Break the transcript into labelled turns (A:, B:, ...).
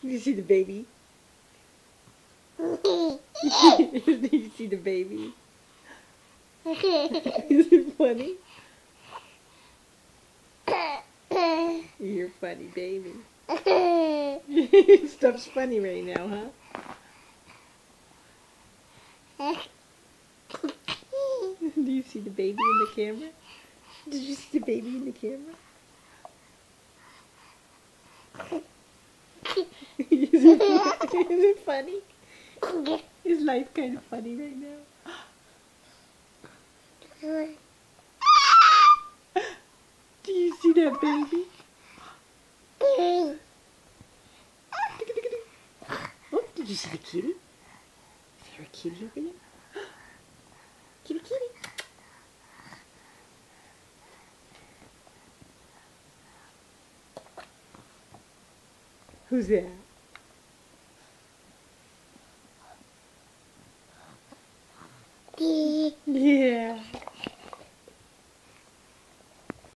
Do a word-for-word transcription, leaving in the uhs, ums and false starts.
A: You see the baby? Do you see the baby? Is it funny? You're funny, baby. Stuff's funny right now, huh? Do you see the baby in the camera? Did you see the baby in the camera? is, it, is it funny? Is life kind of funny right now? Do you see that baby? Oh, did you see the kitty? Is there a kitty over there? Kitty, kitty. Who's that?